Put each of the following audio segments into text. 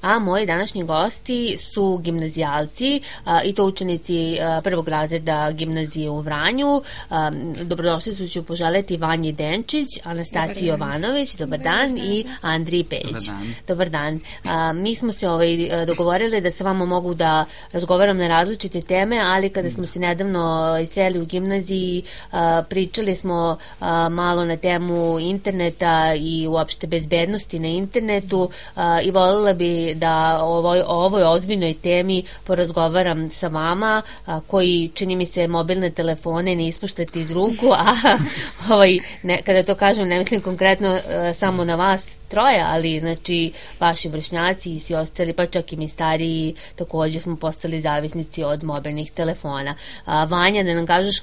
a moji današnji gosti su gimnazijalci i to učenici prvog razreda gimnazije u Vranju. Dobrodošli ću poželeti Vanji Denčić, Anastasiji Jovanović, dobar dan, i Andriji Pejić. Dobar dan. Mi smo se dogovorili da sa vama mogu da razgovaram na različite teme, ali kada smo se nedavno sreli u gimnaziji, pričali smo malo na temu interneta i uopšte bezbednosti na internetu i voljela bi da o ovoj ozbiljnoj temi porazgovaram sa vama, koji, čini mi se, mobilne telefone ne ispuštate iz ruku, a kada to kažem ne mislim konkretno samo na vas troje, ali znači vaši vršnjaci i svi ostali, pa čak i mi stariji, također smo postali zavisnici od mobilnih telefona. Vanja, da nam kažeš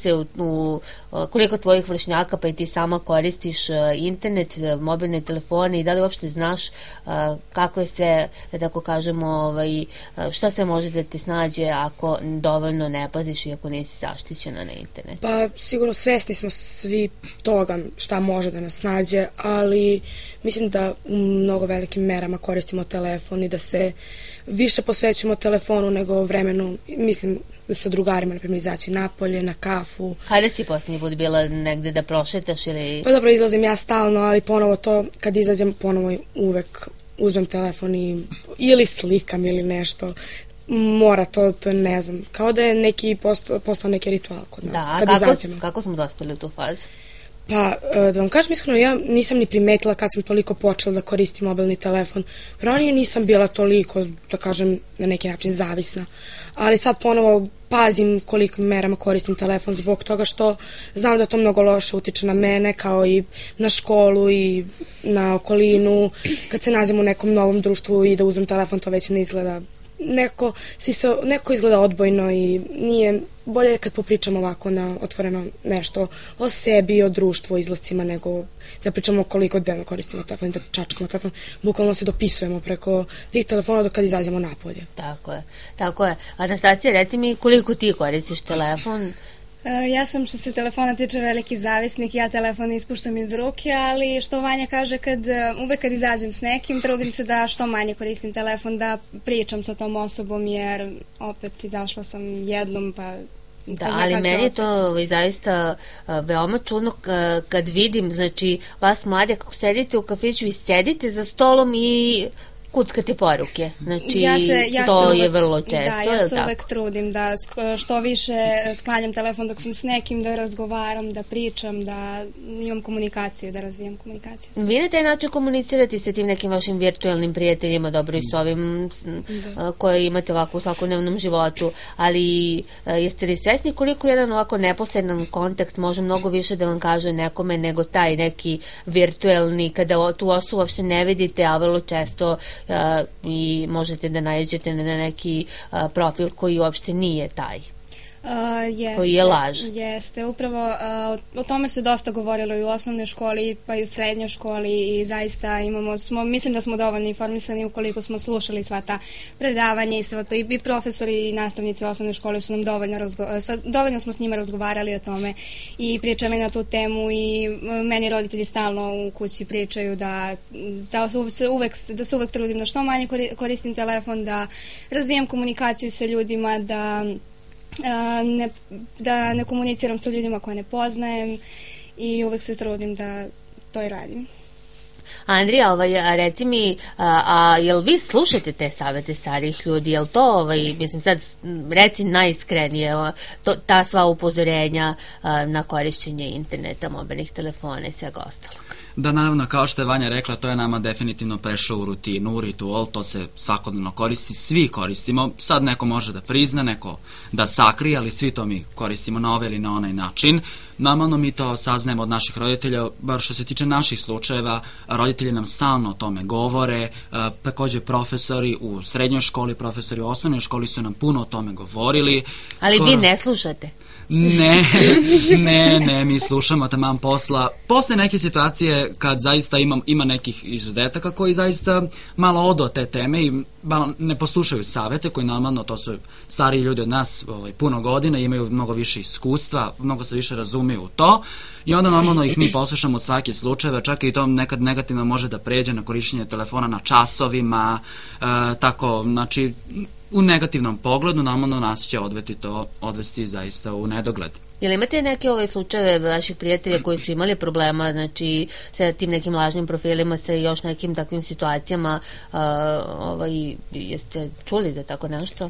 koliko tvojih vršnjaka pa i ti sama koristiš internet, mobilne telefone i da li uopšte znaš kako je sve, da tako kažemo, šta sve može da te snađe ako dovoljno ne paziš i ako nisi zaštićena na internetu? Pa sigurno svesni smo svi toga šta može da nas snađe, ali mislim da u mnogo velikim merama koristimo telefon i da se više posvećujemo telefonu nego vremenu, mislim, sa drugarima, na primjer, izaći napolje, na kafu. Kada si posljednji put bila negde da prošetaš ili... Pa dobro, izlazim ja stalno, ali ponovo to, kad izađem, ponovo uvek uzmem telefon i ili slikam ili nešto. Mora to ne znam, kao da je postao neki ritual kod nas. Da, kako smo dospeli u tu fazu? Pa, da vam kažem iskreno, ja nisam ni primetila kad sam toliko počela da koristim mobilni telefon. Ranije nisam bila toliko, da kažem, na neki način zavisna. Ali sad ponovo pazim kolikim merama koristim telefon zbog toga što znam da to mnogo loše utiče na mene, kao i na školu i na okolinu. Kad se nađem u nekom novom društvu i da uzmem telefon, to već ne izgleda... Neko izgleda odbojno i nije bolje kad popričamo ovako na otvoreno nešto o sebi, o društvu, o izlascima, nego da pričamo koliko dnevno koristimo telefon i da čačkamo telefon. Bukvalno se dopisujemo preko tih telefona dok kad izađemo napolje. Tako je. Anastasija, reci mi koliko ti koristiš telefon? Ja sam, što se telefona tiče, veliki zavisnik, ja telefon ispuštam iz ruke, ali što Vanja kaže, uvek kad izađem s nekim, trudim se da što manje koristim telefon, da pričam sa tom osobom, jer opet izašla sam jednom, pa... Da, ali meni je to zaista veoma čudno kad vidim, znači, vas mlade, kako sedite u kafiću i sedite za stolom i... kuckate poruke, znači to je vrlo često. Da, ja se uvek trudim da što više sklanjam telefon dok sam s nekim, da razgovaram, da pričam, da imam komunikaciju, da razvijam komunikaciju. Vi na taj način komunicirati sa tim nekim vašim virtualnim prijateljima, dobro i s ovim koje imate ovako u svakodnevnom životu, ali jeste li svesni koliko jedan ovako neposredan kontakt može mnogo više da vam kaže nekome nego taj neki virtualni, kada tu osobu uopšte ne vidite, a vrlo često i možete da nađete na neki profil koji uopšte nije taj. Koji je laž. Jeste, upravo o tome se dosta govorilo i u osnovnoj školi pa i u srednjoj školi i zaista mislim da smo dovoljno informisani ukoliko smo slušali sva ta predavanja i sve to, i profesori i nastavnici u osnovnoj školi su nam dovoljno smo s njima razgovarali o tome i pričali na tu temu i meni roditelji stalno u kući pričaju da se uvek trudim da što manje koristim telefon, da razvijam komunikaciju sa ljudima, da ne komuniciram sa ljudima koje ne poznajem i uvek se trudim da to i radim. Andrija, reci mi, jel vi slušate te savete starijih ljudi, jel to, mislim sad, reci najiskrenije, ta sva upozorenja na korišćenje interneta, mobilnih telefona i svega ostalog? Da, naravno, kao što je Vanja rekla, to je nama definitivno prešlo u rutinu, u ritual, to se svakodnevno koristi, svi koristimo, sad neko može da prizna, neko da sakrije, ali svi to mi koristimo na ovaj ili na onaj način. Normalno mi to saznajemo od naših roditelja, bar što se tiče naših slučajeva, roditelji nam stalno o tome govore, takođe profesori u srednjoj školi, profesori u osnovnoj školi su nam puno o tome govorili. Ali vi ne slušate? Ne, mi slušamo taman posla. Posle neke situacije kad zaista ima nekih izuzetaka koji zaista malo odu od te teme i ne poslušaju savete koji normalno, to su stariji ljudi od nas puno godina, imaju mnogo više iskustva, mnogo se više razumiju u to i onda normalno ih mi poslušamo svake slučajeve, čak i to nekad negativno može da pređe na korišćenje telefona na časovima, tako, znači u negativnom pogledu normalno nas će odvesti zaista u nedogled. Jel imate neke slučajeve vaših prijatelja koji su imali problema, znači sa tim nekim lažnim profilima, sa još nekim takvim situacijama, jeste čuli za tako nešto?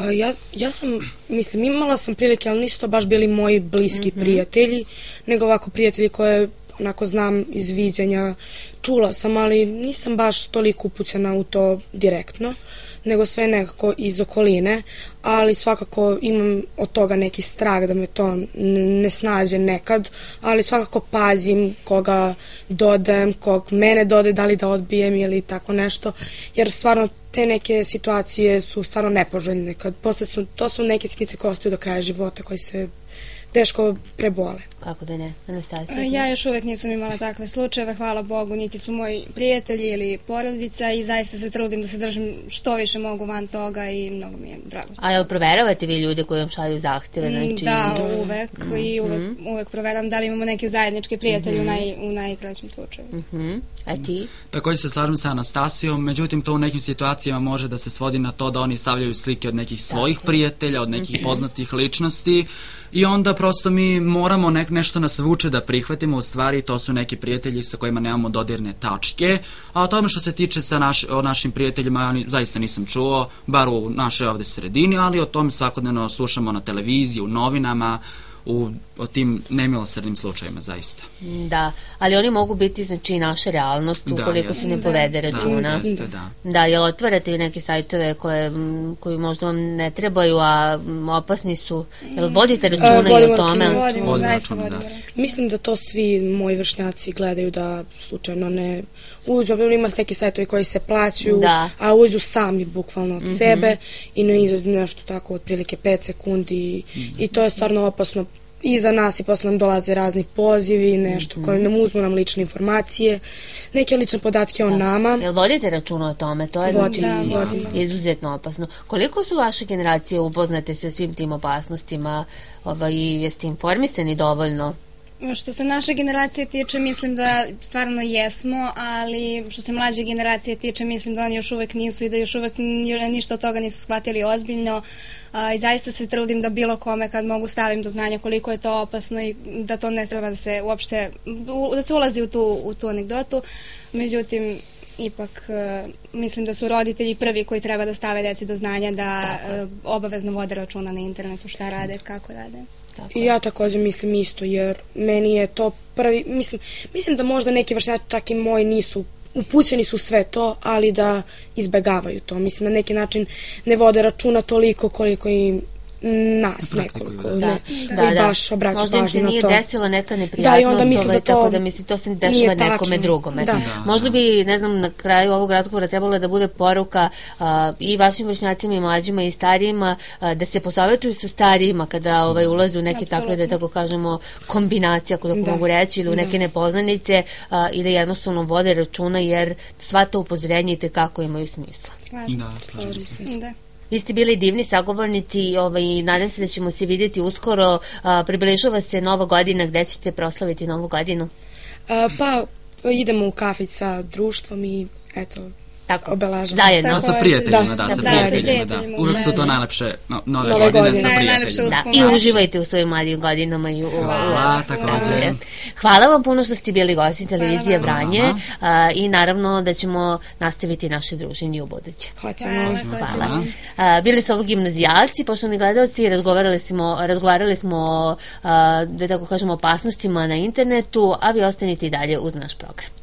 Ja sam, mislim, imala sam prilike, ali nisu to baš bili moji bliski prijatelji, nego ovako prijatelji koje onako znam iz viđenja, čula sam, ali nisam baš toliko upućena u to direktno, nego sve nekako iz okoline, ali svakako imam od toga neki strah da me to ne snađe nekad, ali svakako pazim koga dodajem, kog mene dodaje, da li da odbijem ili tako nešto, jer stvarno te neke situacije su stvarno nepoželjne, to su neke sitnice koje ostaju do kraja života, koji se teško prebole. Kako da ne, Anastasija? Ja još uvek nisam imala takve slučajeve, hvala Bogu, niti su moji prijatelji ili porodica i zaista se trudim da se držim što više mogu van toga i mnogo mi je drago. A jel proveravate vi ljude koji vam šalju zahteve? Znači... Da, uvek i uvek proveram da li imamo neke zajedničke prijatelje u najkraćem slučaju. A ti? Također se slažem sa Anastasijom, međutim to u nekim situacijama može da se svodi na to da oni stavljaju slike od nekih svojih prijatelja, od nekih poznatih ličnosti i onda prosto mi moramo nešto nas vuče da prihvatimo, u stvari to su neki prijatelji sa kojima nemamo dodirne tačke, a o tome što se tiče o našim prijateljima ja zaista nisam čuo, bar u našoj ovde sredini, ali o tome svakodnevno slušamo na televiziji, u novinama, o tim nemilosrdnim slučajima zaista. Da, ali oni mogu biti znači i naša realnost ukoliko se ne povede računa. Da, jel otvarate vi neke sajtove koji možda vam ne trebaju, a opasni su? Jel vodite računa i o tome? Vodimo, zaista vodimo. Mislim da to svi moji vršnjaci gledaju da slučajno ne uđu. Ima neki sajtovi koji se plaćaju, a uđu sami bukvalno od sebe i ne izađu nešto tako otprilike 5 sekundi i to je stvarno opasno i za nas i posle nam dolaze razni pozivi, nešto koji nam uzmu nam lične informacije, neke lične podatke o nama. Jel vodite računa o tome? To je znači izuzetno opasno. Koliko su vaše generacije upoznate sa svim tim opasnostima? Jeste informisani dovoljno? Što se naše generacije tiče, mislim da stvarno jesmo, ali što se mlađe generacije tiče, mislim da oni još uvek nisu i da još uvek ništa od toga nisu shvatili ozbiljno i zaista se trudim da bilo kome kad mogu stavim do znanja koliko je to opasno i da to ne treba da se uopšte, da se ulazi u tu anegdotu, međutim ipak mislim da su roditelji prvi koji treba da stave deci do znanja da obavezno vode računa na internetu šta rade, kako rade. I ja također mislim isto, jer meni je to prvi, mislim da možda neki vršnjaci, čak i moji, nisu upućeni su sve to, ali da izbegavaju to. Mislim, na neki način ne vode računa toliko koliko i nas nekoliko koji baš obraću pažnju na to. Možda im se nije desila neka neprijatnost, tako da mislim to se dešava nekome drugome. Možda bi, ne znam, na kraju ovog razgovora trebalo da bude poruka i vašim vršnjacima i mlađima i starijima da se posavetuju sa starijima kada ulaze u neke takve, da tako kažemo, kombinacije, ako tako mogu reći, ili u neke nepoznanice i da jednostavno vode računa, jer sva ta upozorenja i tekako imaju smisla. Slažem se. Vi ste bili divni sagovornici i nadam se da ćemo se vidjeti uskoro. Približava se Nova godina, gde ćete proslaviti Novu godinu? Pa idemo u kafić sa društvom i eto, obelažamo. Zajedno. Sa prijateljima, sa prijateljima. Uvijek su to najlepše nove godine sa prijateljima. I uživajte u svojim mladim godinama. Hvala, također. Hvala vam puno što ste bili gosti televizije Vranje i naravno da ćemo nastaviti naše druženje u buduće. Hvala. Bili su ovo gimnazijalci, poštovani gledalci, razgovarali smo, da tako kažemo, opasnostima na internetu, a vi ostanite i dalje uz naš program.